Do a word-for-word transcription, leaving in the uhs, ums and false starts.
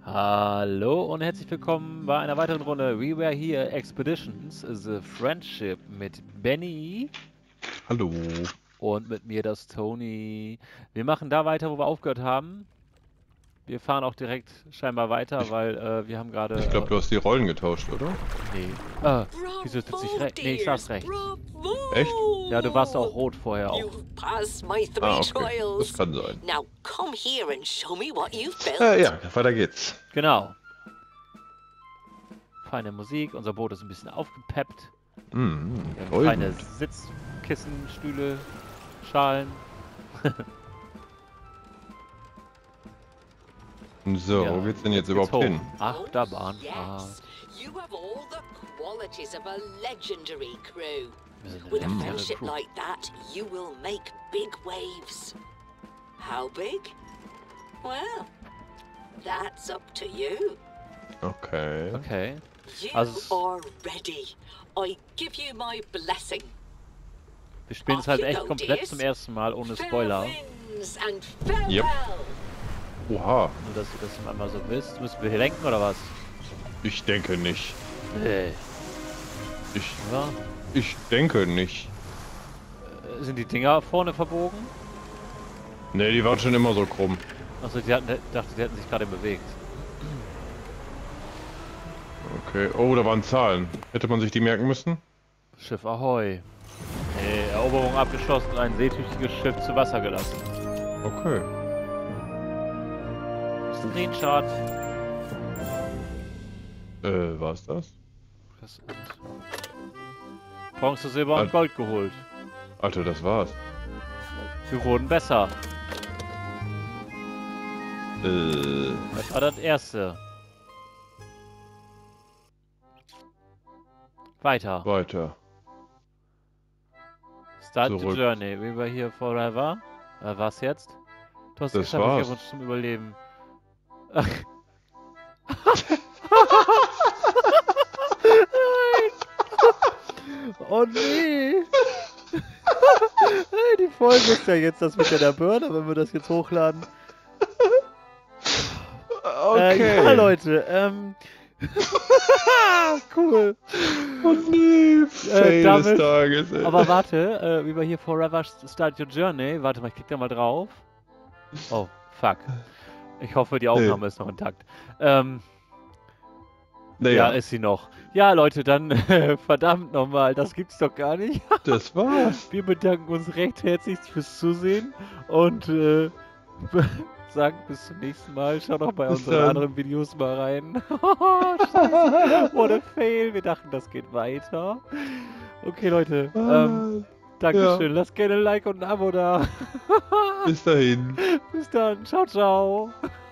Hallo und herzlich willkommen bei einer weiteren Runde We Were Here Expeditions The Friendship mit Benny Hallo. und mit mir das Tony. Wir machen da weiter, wo wir aufgehört haben. Wir fahren auch direkt scheinbar weiter, Ich, weil äh, wir haben gerade... ich glaube, Äh, du hast die Rollen getauscht, oder? nee. Äh, wieso sitze ich Bravo, rechts? Nee, ich saß dears, rechts. Echt? Ja, du warst auch bravo! rot vorher auch. You've passed my three Ah, okay. Das trials. kann sein. Now come here and show me what you've built. Äh, ja, weiter geht's. Genau. Feine Musik, unser Boot ist ein bisschen aufgepeppt. Mm, Wir haben toll. feine Sitzkissen, Stühle, Schalen. So, Ja, wo geht's denn jetzt geht's überhaupt hoch. hin? Achterbahnfahrt. Yes, you have all the qualities of a legendary crew. Wir sind eine With a legendäre friendship Crew. like that, you will make big waves. How big? Well, that's up to you. Okay. Okay. You Also- are ready. I give you my blessing. Wir spielen es halt echt komplett zum ersten Mal ohne Spoiler. Fair winds and farewell. Yep. Oha, Nur, dass du das einmal so willst. Müssen wir hier lenken oder was? ich denke nicht. Nee. Ich, Ja. ich denke nicht. Äh, Sind die Dinger vorne verbogen? Ne, die waren schon immer so krumm. Achso, die hatten, dachte, die hätten sich gerade bewegt. Okay. Oh, da waren Zahlen. Hätte man sich die merken müssen? Schiff Ahoi. Nee, Eroberung abgeschlossen und ein seetüchtiges Schiff zu Wasser gelassen. Okay. Screenshot. Äh, war's das? Das ist... Bronze, Silber und Al- Gold geholt. Alter, das war's. Wir wurden besser. Äh, Das war das erste. Weiter. weiter. Start the Zurück. journey. We were here forever. Äh, was jetzt? Du hast Das geschafft, war's. Glückwunsch zum Überleben. Nein! Oh nee! Hey, die Folge ist ja jetzt das mit der Burner, wenn wir das jetzt hochladen. Okay. Äh, ja, Leute, ähm... cool. Oh nee, Fail damit- des Tages, ey. Aber warte, äh, wie wir hier Forever Start Your Journey. Warte mal, ich klick da mal drauf. Oh, fuck. Ich hoffe, die Aufnahme ist noch intakt. Ähm, naja, ja, ist sie noch. Ja, Leute, dann äh, verdammt nochmal, das gibt's doch gar nicht. das war's. Wir bedanken uns recht herzlich fürs Zusehen und äh, sagen bis zum nächsten Mal. Schaut auch bei Bis unseren dann. anderen Videos mal rein. Scheiße. What a fail. Wir dachten, das geht weiter. Okay, Leute. Ähm, Dankeschön. Lasst gerne ein Like und ein Abo da. Bis dahin. Bis dann. Ciao, ciao.